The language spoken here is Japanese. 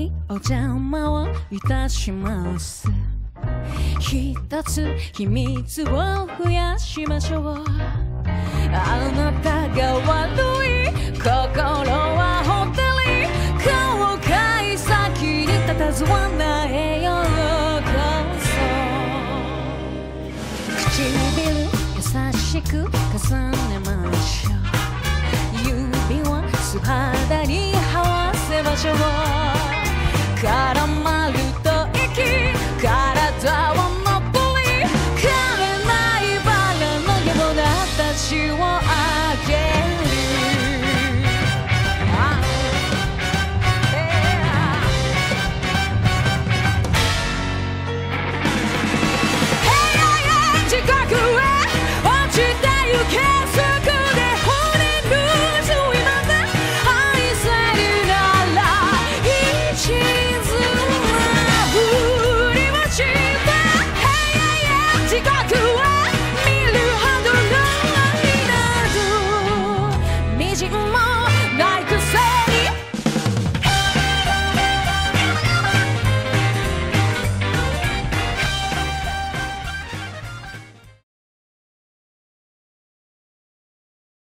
にお邪魔をいたします。一つ秘密を増やしましょう。あなたが悪い、心はホテル、後悔先に佇まないようこそ。唇優しく重ねましょう。